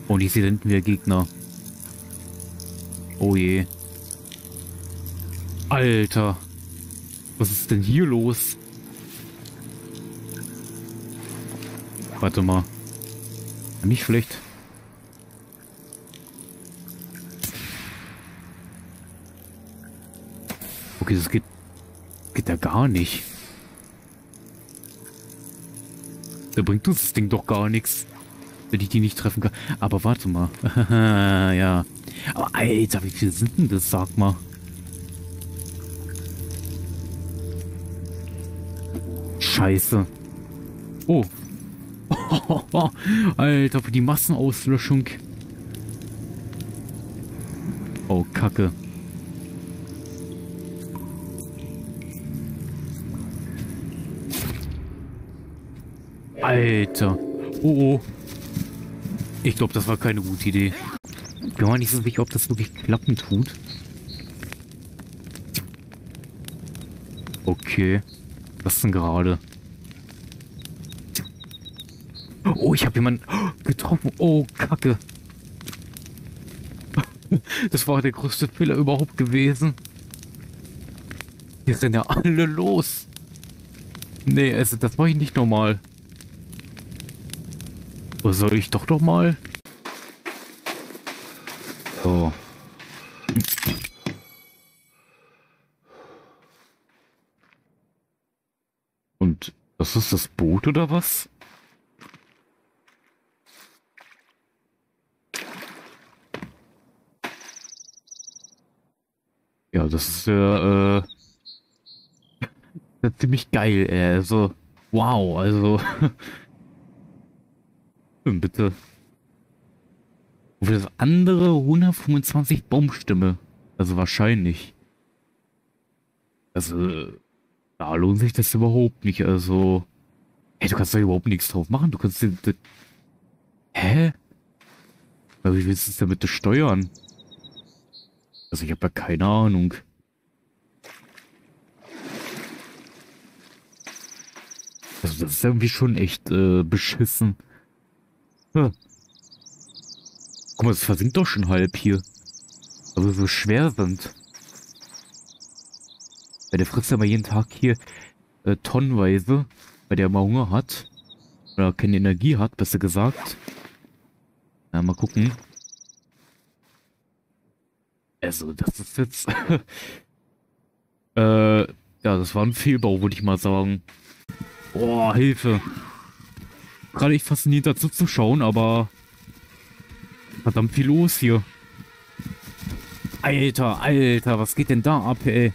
Und ich sehe hinten wieder Gegner. Oh je. Alter. Was ist denn hier los? Warte mal. Nicht schlecht. Okay, das geht ja gar nicht. Da bringt uns das Ding doch gar nichts, wenn ich die nicht treffen kann. Aber warte mal. Ja. Aber Alter, wie viel sind denn das, sag mal? Scheiße. Oh. Alter, für die Massenauslöschung. Oh, Kacke. Alter. Oh, oh. Ich glaube, das war keine gute Idee. Ich bin mir nicht so sicher, ob das wirklich klappen tut. Okay. Was denn gerade? Oh, ich habe jemanden getroffen. Oh, Kacke. Das war der größte Fehler überhaupt gewesen. Hier sind ja alle los. Nee, also das war ich nicht normal. Was soll ich doch mal? So. Und das ist das Boot oder was? Ja, das ist ja ziemlich geil, ey. Also, wow, also. Bitte. Und für das andere 125 Baumstämme. Also wahrscheinlich. Also, da lohnt sich das überhaupt nicht. Also, hey, du kannst da überhaupt nichts drauf machen. Du kannst den. Hä? Aber wie willst du es denn bitte steuern? Also, ich habe ja keine Ahnung. Also, das ist irgendwie schon echt beschissen. Hm. Guck mal, es versinkt doch schon halb hier. Also so schwer sind. Weil der frisst ja mal jeden Tag hier tonnenweise, weil der mal Hunger hat. Oder keine Energie hat, besser gesagt. Ja, mal gucken. Also, das ist jetzt... ja, das war ein Fehlbau, würde ich mal sagen. Boah, Hilfe. Gerade ich fasziniert dazu zu schauen, aber verdammt viel los hier. Alter, Alter, was geht denn da ab, ey?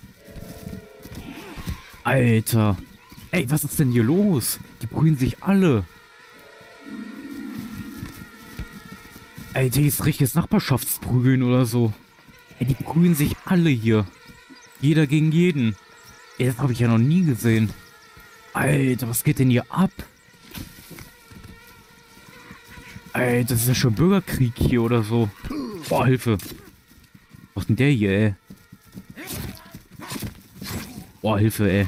Alter. Ey, was ist denn hier los? Die brühen sich alle. Alter, hier ist richtiges Nachbarschaftsprügeln oder so. Ey, die brühen sich alle hier. Jeder gegen jeden. Ey, das habe ich ja noch nie gesehen. Alter, was geht denn hier ab? Ey, das ist ja schon Bürgerkrieg hier oder so. Boah, Hilfe. Was ist denn der hier, ey? Boah, Hilfe, ey.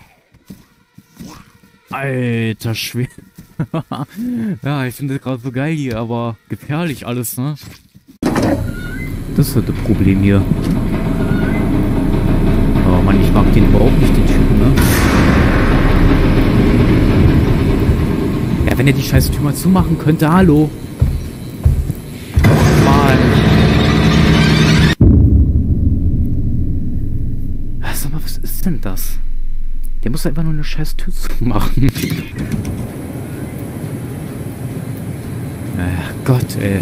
Alter, schwer. Ja, ich finde das gerade so geil hier, aber gefährlich alles, ne? Das ist halt das Problem hier. Oh Mann, ich mag den überhaupt nicht, den Typen, ne? Ja, wenn er die scheiß Tür mal zumachen könnte, hallo. Mann. Sag mal, was ist denn das? Der muss einfach nur eine scheiß Tür zumachen. Ach Gott, ey.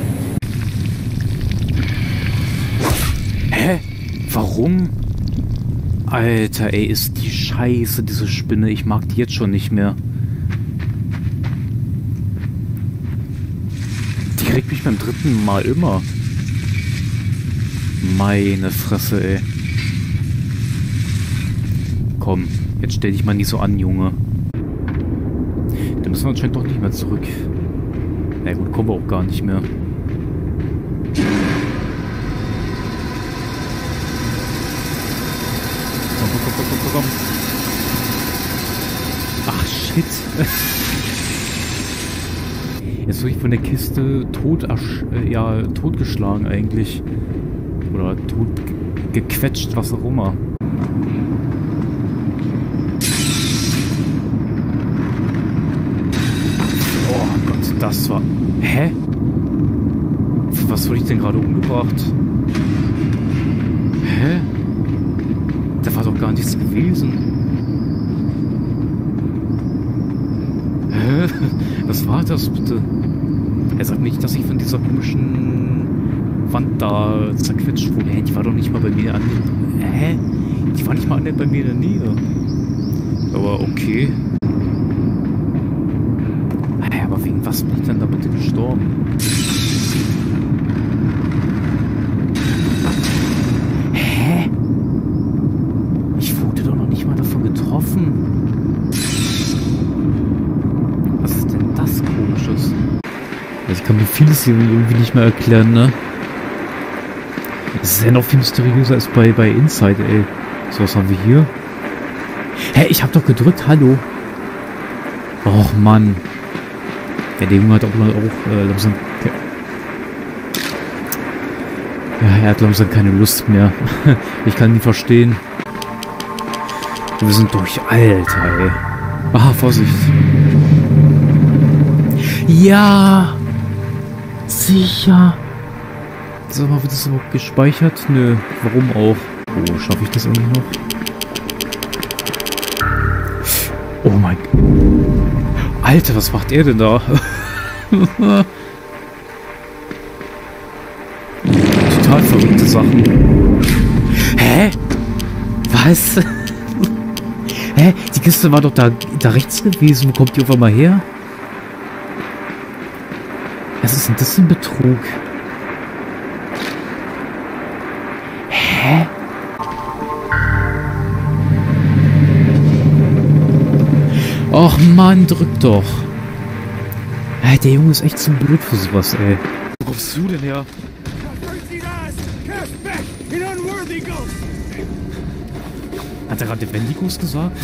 Hä? Warum? Alter, ey, ist die scheiße, diese Spinne. Ich mag die jetzt schon nicht mehr. Die kriegt mich beim dritten Mal immer. Meine Fresse, ey. Komm, jetzt stell dich mal nicht so an, Junge. Da müssen wir anscheinend doch nicht mehr zurück. Na gut, kommen wir auch gar nicht mehr. Komm. Ach, shit. Jetzt wurde ich von der Kiste totgeschlagen eigentlich. Oder tot gequetscht, was auch immer. Oh Gott, das war... Hä? Für was wurde ich denn gerade umgebracht? Hä? Da war doch gar nichts gewesen. Hä? Was war das bitte? Er sagt nicht, dass ich von dieser komischen Wand da zerquetscht wurde. Hä? Die war doch nicht mal bei mir an... Hä? Die war nicht mal bei mir in der Nähe. Aber okay. Aber wegen was bin ich denn da bitte gestorben? Hä? Ich wurde doch noch nicht mal davon getroffen. Was ist denn das Komisches? Ich kann mir vieles hier irgendwie nicht mehr erklären, ne? Das ist ja noch viel mysteriöser als bei Inside, ey. So, was haben wir hier? Hä, ich hab doch gedrückt, hallo. Och, Mann. Ja, der Junge hat auch langsam... Ja, er hat langsam keine Lust mehr. Ich kann ihn verstehen. Wir sind durch. Alter, ey. Ah, Vorsicht. Ja! Sicher! Sag mal, wird das überhaupt gespeichert? Nö, warum auch? Oh, schaffe ich das irgendwie noch? Oh mein Gott. Alter, was macht er denn da? Total verrückte Sachen. Hä? Was? Hä? Die Kiste war doch da rechts gewesen. Wo kommt die auf einmal her? Was ist denn das für ein Betrug? Hä? Och Mann, drück doch. Hey, der Junge ist echt zu blöd für sowas, ey. Wo kommst du denn her? Hat er gerade Wendigos gesagt?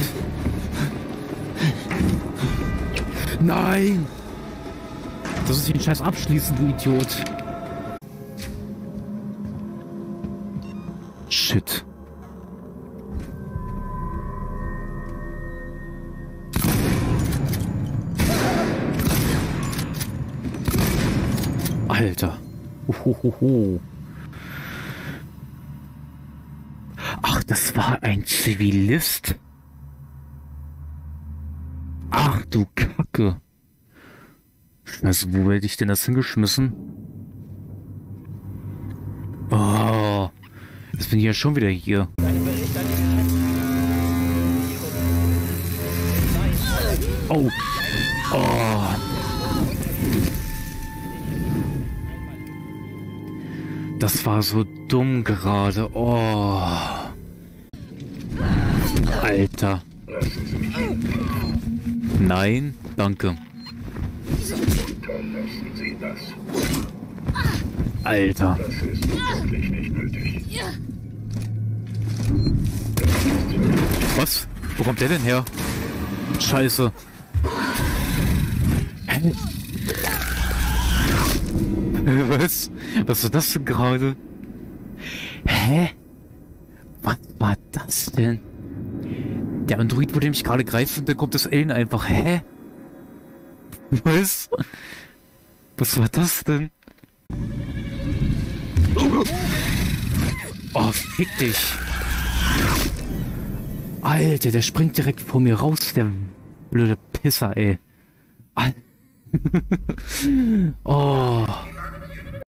Nein! Das ist den Scheiß abschließen, du Idiot. Shit. Alter. Uhuhuhu. Ach, das war ein Zivilist? Ach du Kacke. Also, wo hätte ich denn das hingeschmissen? Oh, jetzt bin ich ja schon wieder hier. Oh. Oh. Das war so dumm gerade. Oh. Alter. Nein, danke. Alter. Was? Wo kommt der denn her? Scheiße. Hä? Was? Was war das denn gerade? Hä? Was war das denn? Der Android wollte mich gerade greifen und dann kommt das Alien einfach. Hä? Was? Was war das denn? Oh, fick dich. Alter, der springt direkt vor mir raus, der blöde Pisser, ey. Oh.